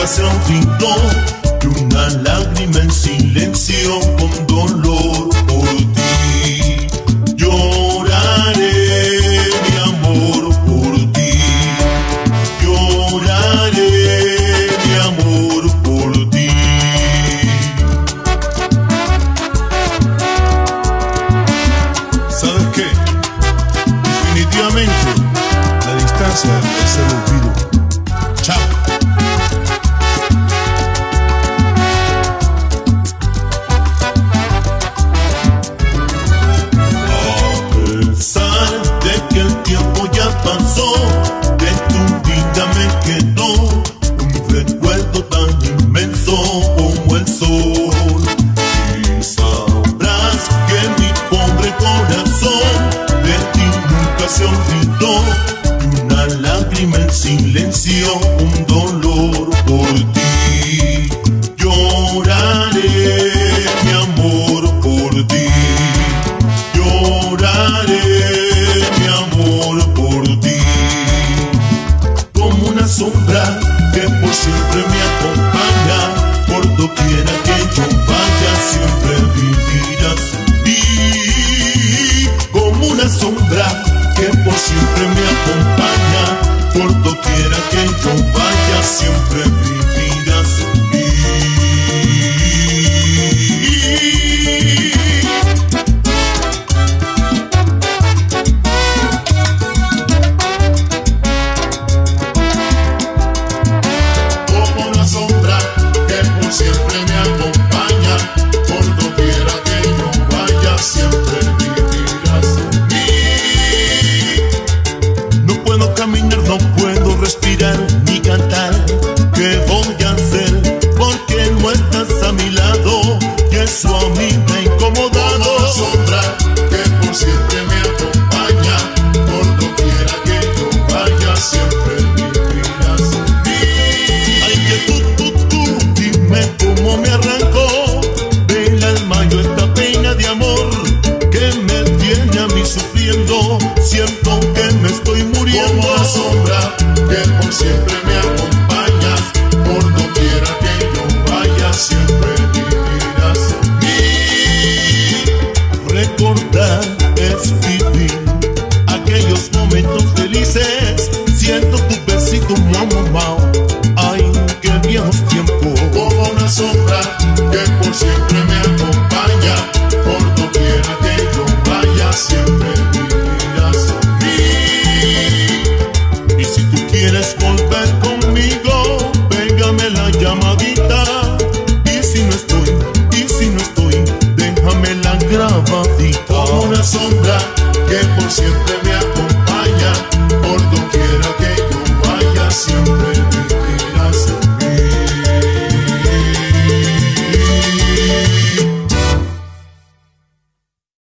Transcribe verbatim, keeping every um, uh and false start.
nunca se olvidó de una lágrima en silencio con dolor por ti. Lloraré, mi amor, por ti. Lloraré, mi amor, por ti. ¿Sabes qué? Definitivamente la distancia es el olvido. Chao. Pasó, de tu vida me quedó un recuerdo tan inmenso como el sol. Y sabrás que mi pobre corazón de ti nunca se olvidó de una lágrima en silencio, un dolor por ti. Lloraré, mi amor, por ti. Lloraré, mi amor, por ti. Como una sombra que por siempre me acompaña, por doquiera que yo vaya, siempre vivirás en mí. Como una sombra que por siempre me acompaña, por doquiera que yo vaya, siempre vivirás en mí. Siempre me acompaña, por doquiera que yo vaya, siempre vivirás en mí. No puedo caminar, no puedo respirar ni cantar. ¿Qué voy a hacer? Porque no estás a mi lado y eso a mí me ha incomodado. Como la sombra que por siempre me acompaña, por doquiera que yo vaya, siempre vivirás en mí. Ay, que tú, tú, tú, dime cómo me arrancó del alma yo esta pena de amor que me tiene a mí sufriendo. Siento que me estoy muriendo. Como la sombra que por siempre me acompaña, por doquiera que yo vaya, siempre vivirás en mí. Recordar es vivir aquellos momentos felices. Siento tu besito, mamá, mamá. Ay, qué viejos tiempos. Como una sombra que por siempre me acompaña, por doquiera que yo vaya, siempre vivirás en mí. Y si tú quieres volver conmigo,